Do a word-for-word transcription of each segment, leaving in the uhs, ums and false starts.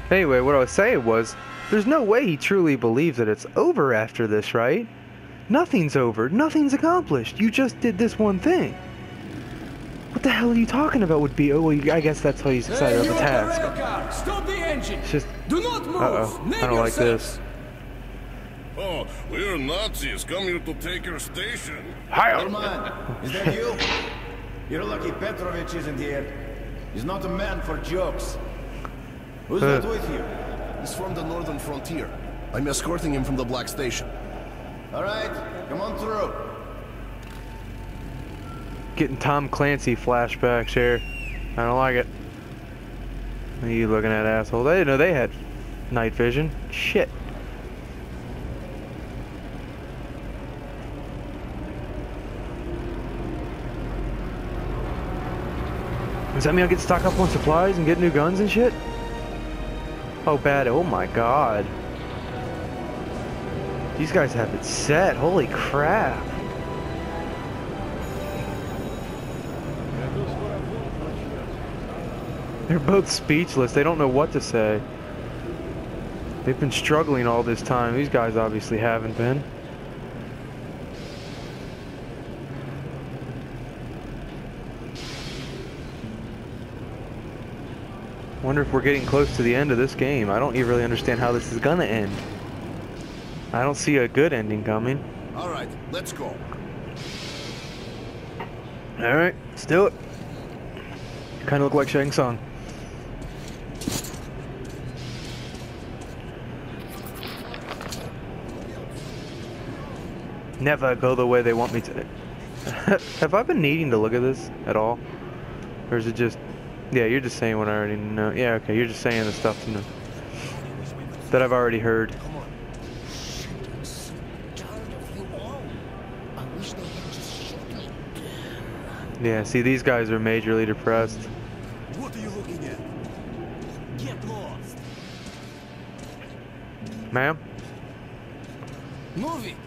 Anyway, what I was saying was, there's no way he truly believes that it's over after this, right? Nothing's over. Nothing's accomplished. You just did this one thing. What the hell are you talking about with B O? Well, you, I guess that's how he's decided on the task. Stop the engine. It's just... Do not move. Uh-oh. I don't like this. Oh, we're Nazis. Come here to take your station. Hi. Man, is that you? You're lucky Petrovich isn't here. He's not a man for jokes. Who's Uh. that with you? He's from the northern frontier. I'm escorting him from the Black Station. All right, come on through. Getting Tom Clancy flashbacks here. I don't like it. What are you looking at, asshole? They didn't know they had night vision. Shit. Does that mean I get to stock up on supplies and get new guns and shit? Oh, bad. Oh my god. These guys have it set. Holy crap. They're both speechless. They don't know what to say. They've been struggling all this time. These guys obviously haven't been. Wonder if we're getting close to the end of this game. I don't even really understand how this is gonna end. I don't see a good ending coming. All right, let's go. Alright, let's do it. Kinda look like Shang Tsung. Never go the way they want me to. Have I been needing to look at this at all? Or is it just... Yeah, you're just saying what I already know. Yeah, okay, you're just saying the stuff to know that I've already heard. Yeah, see, these guys are majorly depressed. What are you looking at? Get lost. Ma'am? Move it.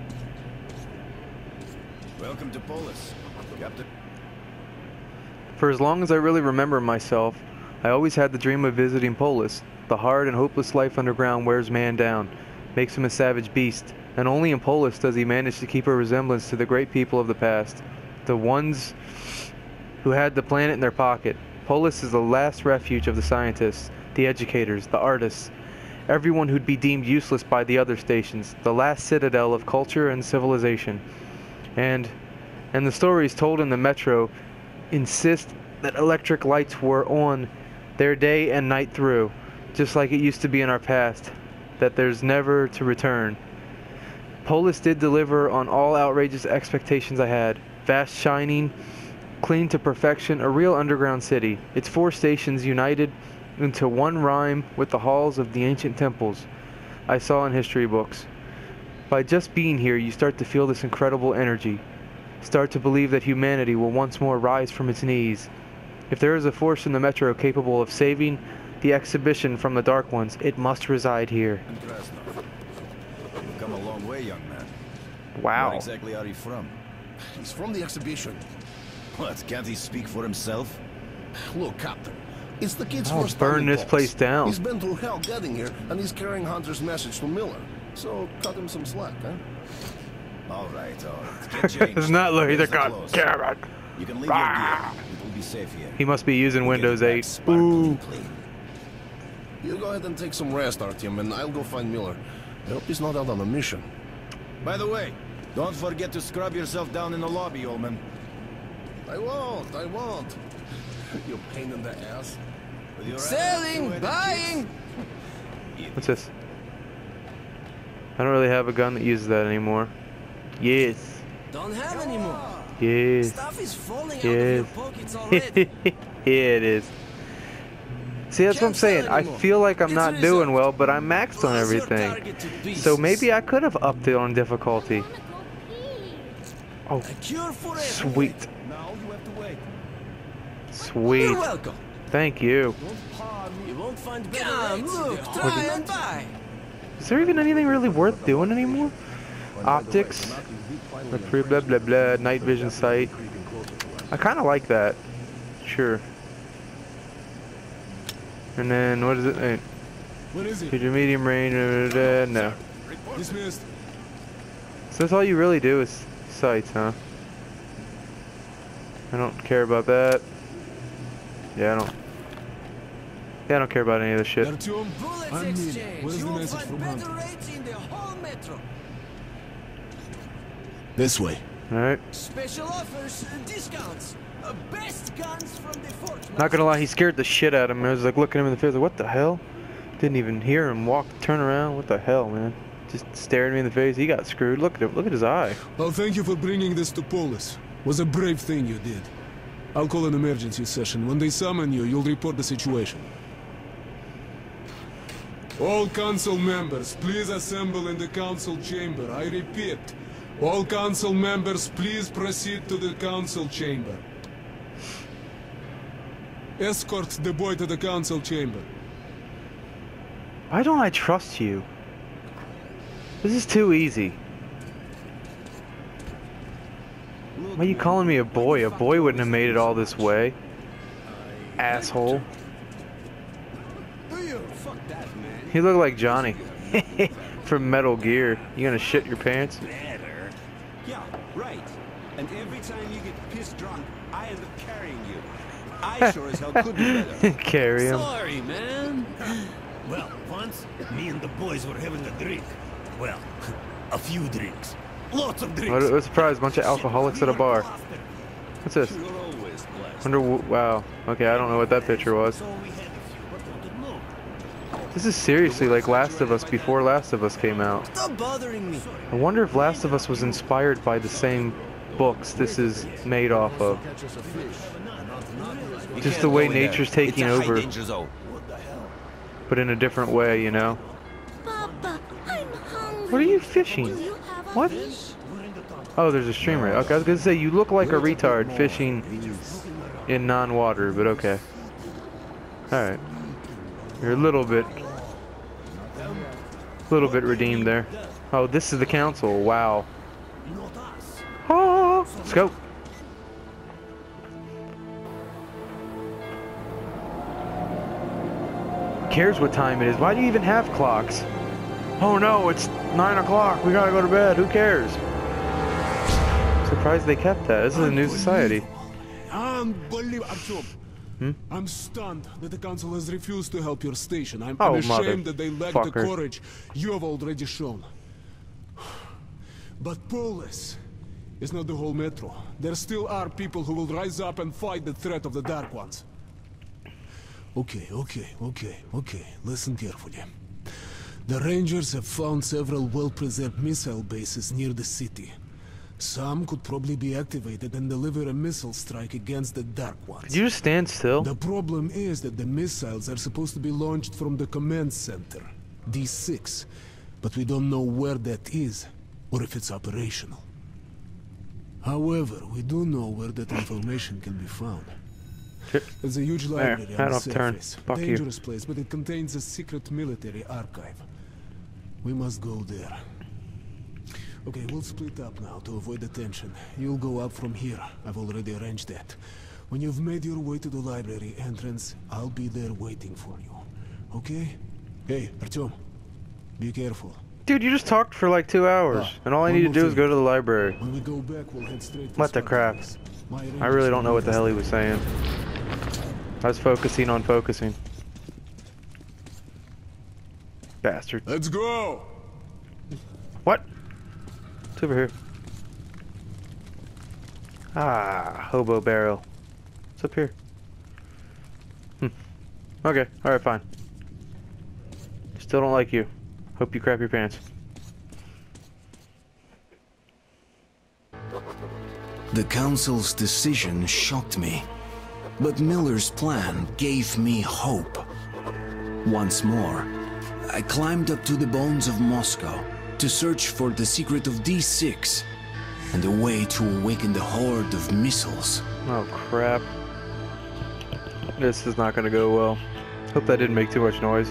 Welcome to Polis, Captain. For as long as I really remember myself, I always had the dream of visiting Polis. The hard and hopeless life underground wears man down, makes him a savage beast, and only in Polis does he manage to keep a resemblance to the great people of the past, the ones who had the planet in their pocket. Polis is the last refuge of the scientists, the educators, the artists, everyone who'd be deemed useless by the other stations, the last citadel of culture and civilization. And, and the stories told in the Metro insist that electric lights were on their day and night through, just like it used to be in our past, that there's never to return. Polis did deliver on all outrageous expectations I had. Vast, shining, clean to perfection, a real underground city. Its four stations united into one rhyme with the halls of the ancient temples I saw in history books. By just being here, you start to feel this incredible energy. Start to believe that humanity will once more rise from its knees. If there is a force in the Metro capable of saving the exhibition from the Dark Ones, it must reside here. You've come a long way, young man. Wow. Where exactly are you from? He's from the exhibition. What, can't he speak for himself? Look, Captain, it's the kid's I'll first time burn in this Polis. place down. He's been through hell getting here, and he's carrying Hunter's message to Miller. So cut him some slack, huh? All right, all right. Get changed. It's not like the Where's the clothes? god. You can leave your gear. It will be safe here. He must be using We'll get Windows it back eight. sparkling Ooh. clean. You go ahead and take some rest, Artyom, and I'll go find Miller. I hope he's not out on a mission. By the way, don't forget to scrub yourself down in the lobby, old man. I won't, I won't. You pain in the ass. With your Selling, attitude, buying. kids. What's this? I don't really have a gun that uses that anymore. Yes. Don't have any more. Yes. Stuff is falling out of Yes. your pockets already. Yeah, it is. See, that's what I'm Can't sell saying. I anymore. feel like I'm It's not reserved. doing well, but I'm maxed on Plus your everything. target to pieces. So maybe I could have upped it on difficulty. Oh, A cure for sweet. everything. Now you have to wait. Sweet. You're welcome. Thank you. You won't find better Come, rates. Look, try and buy. Is there even anything really worth doing anymore? Optics. Blah, blah, blah, blah. Night vision sight. I kind of like that. Sure. And then, what is it? Eh, Where is it? Did your medium range? Uh, no. Dismissed. So that's all you really do is sights, huh? I don't care about that. Yeah, I don't. Yeah, I don't care about any of this shit. Artyom, Bullets I'm in. exchange. Where's the You'll message find from better Hunter? rates in the whole metro. This way. All right. Special offers, uh, discounts. Uh, best guns from the fort. Not gonna lie, he scared the shit out of me. I was like looking him in the face, like, what the hell? Didn't even hear him walk, turn around. What the hell, man? Just staring me in the face. He got screwed. Look at him. Look at his eye. Well, thank you for bringing this to Polis. Was a brave thing you did. I'll call an emergency session. When they summon you, you'll report the situation. All council members, please assemble in the council chamber. I repeat, all council members, please proceed to the council chamber. Escort the boy to the council chamber. Why don't I trust you? This is too easy. Why are you calling me a boy? A boy wouldn't have made it all this way. Asshole. Fuck that, man. You look like Johnny from Metal Gear. You gonna shit your pants? Better. Yeah, right. And every time you get pissed drunk, I end up carrying you. I sure as hell could do better. Carry him. Sorry, man. Well, once, me and the boys were having a drink. Well, a few drinks. Lots of drinks. What a surprise, bunch of alcoholics at a bar. What's this? You're always blessed. Wonder, wow. Okay, I don't know what that picture was. So we had a few, but wanted more. This is seriously like Last of Us before Last of Us came out. Stop bothering me. I wonder if Last of Us was inspired by the same books this is made off of. You Just can't the way go in there. nature's taking It's a high over. danger zone. But in a different way, you know? Papa, I'm hungry. What are you fishing? Do you have a What? fish? Oh, there's a stream right. Okay, I was gonna say you look like a retard fishing in non-water, but okay. Alright. You're a little bit... little bit redeemed there. Oh, this is the council. Wow. Oh, let's go. Who cares what time it is? Why do you even have clocks? Oh no, it's nine o'clock. We gotta go to bed. Who cares? Surprised they kept that. This is a new society. Unbelievable. Artyom, Hmm? I'm stunned that the council has refused to help your station. I'm, Oh, I'm ashamed that they lack the motherfucker. courage you have already shown. But Polis is not the whole metro. There still are people who will rise up and fight the threat of the Dark Ones. Okay, okay, okay, okay. Listen carefully. The Rangers have found several well-preserved missile bases near the city. Some could probably be activated and deliver a missile strike against the Dark Ones. Could you just stand still? The problem is that the missiles are supposed to be launched from the command center, D six, but we don't know where that is or if it's operational. However, we do know where that information can be found. Shit. There's a huge There, library head on the off turn. surface. Fuck you. Dangerous place, but it contains a secret military archive. We must go there. Okay, we'll split up now to avoid the tension. You'll go up from here. I've already arranged that. When you've made your way to the library entrance, I'll be there waiting for you. Okay? Hey, Artyom, be careful. Dude, you just talked for like two hours, Ah, and all I one need to more do is thing. go to the library. When we go back, we'll head straight for What the crap? Spartacus. My I really Rangers don't know will what the hell he was saying. I was focusing on focusing. Bastard. Let's go! What? It's over here. Ah, hobo barrel. It's up here. Hmm. Okay, alright, fine. Still don't like you. Hope you crap your pants. The council's decision shocked me, but Miller's plan gave me hope. Once more, I climbed up to the bones of Moscow to search for the secret of D six and a way to awaken the horde of missiles. Oh crap. This is not gonna go well. Hope that didn't make too much noise.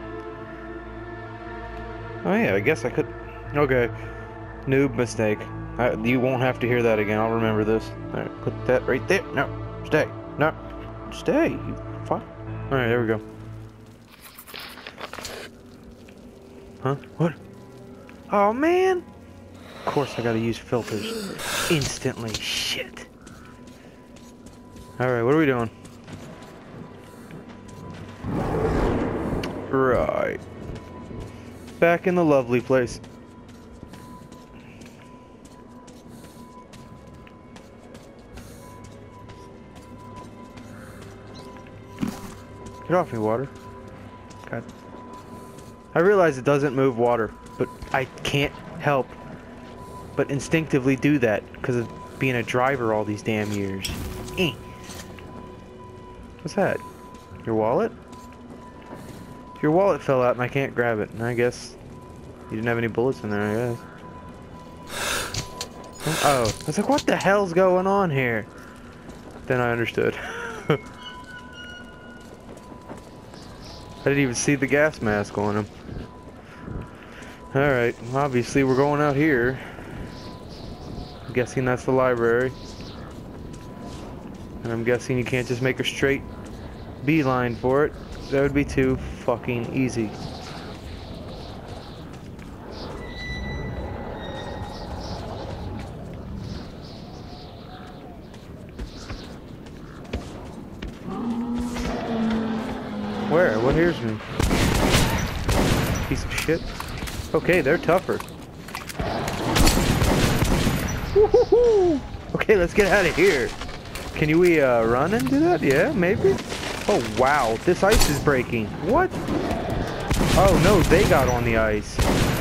Oh yeah, I guess I could... Okay. Noob mistake. I, you won't have to hear that again. I'll remember this. Alright, put that right there. No. Stay. No. Stay. You fuck. Alright, there we go. Huh? What? Oh, man! Of course I gotta use filters. Instantly. Shit. Alright, what are we doing? Right. Back in the lovely place. Get off me, water. God. I realize it doesn't move water, but I can't help but instinctively do that because of being a driver all these damn years. Eh. What's that? Your wallet? Your wallet fell out and I can't grab it. And I guess you didn't have any bullets in there, I guess. Oh, I was like, what the hell's going on here? Then I understood. I didn't even see the gas mask on him. Alright, obviously we're going out here. I'm guessing that's the library. And I'm guessing you can't just make a straight beeline for it. That would be too fucking easy. Where? What hears me? Piece of shit. Okay, they're tougher. Woo-hoo-hoo! Okay, let's get out of here. Can we uh, run and do that? Yeah, maybe. Oh wow, this ice is breaking. What? Oh no, they got on the ice.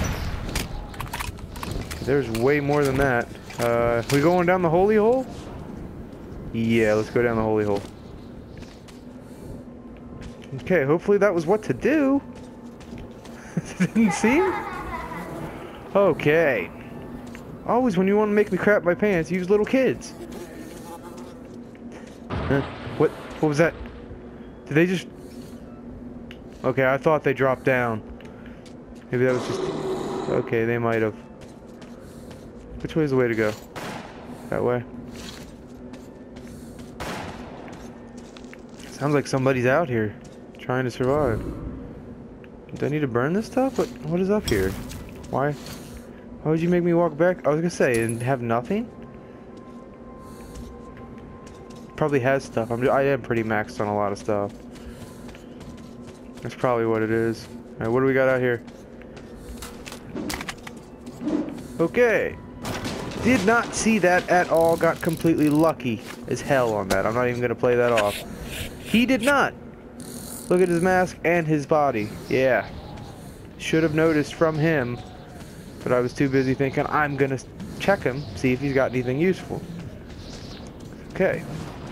There's way more than that. Uh, we going down the holy hole? Yeah, let's go down the holy hole. Okay, hopefully that was what to do. Didn't seem? Okay. Always when you want to make me crap my pants, use little kids. Huh? What? What was that? Did they just... Okay, I thought they dropped down. Maybe that was just... Okay, they might have. Which way is the way to go? That way? Sounds like somebody's out here. Trying to survive. Do I need to burn this stuff? What, what is up here? Why? Why would you make me walk back? I was gonna say, and have nothing? Probably has stuff. I'm, I am pretty maxed on a lot of stuff. That's probably what it is. Alright, what do we got out here? Okay. Did not see that at all. Got completely lucky as hell on that. I'm not even gonna play that off. He did not. Look at his mask and his body. Yeah. Should have noticed from him. But I was too busy thinking I'm gonna check him, see if he's got anything useful. Okay.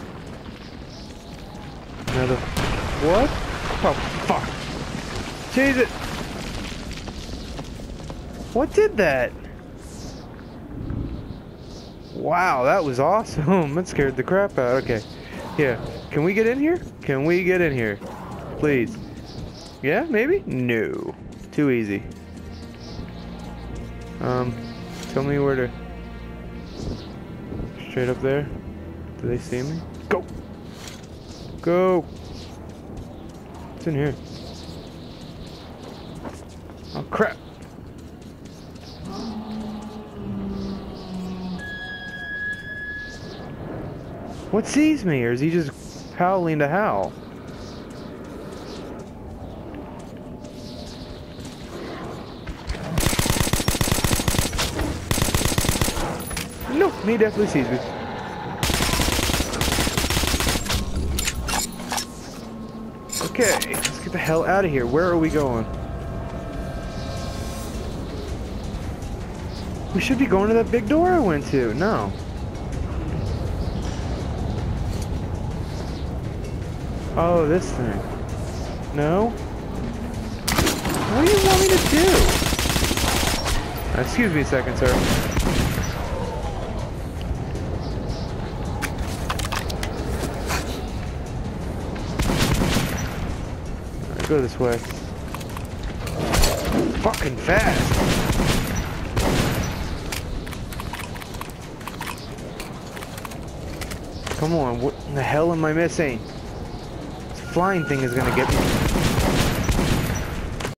Another... What? Oh, fuck. Change it. What did that? Wow, that was awesome. That scared the crap out. Okay. Yeah. Can we get in here? Can we get in here? Please. Yeah, maybe? No. Too easy. Um, tell me where to... Straight up there? Do they see me? Go! Go! What's in here? Oh, crap! What sees me, or is he just howling to howl? No, he definitely sees me. Okay, let's get the hell out of here. Where are we going? We should be going to that big door I went to. No. Oh, this thing. No? What do you want me to do? Uh, excuse me a second, sir. Alright, go this way. Fucking fast! Come on, what the hell am I missing? This flying thing is gonna get me.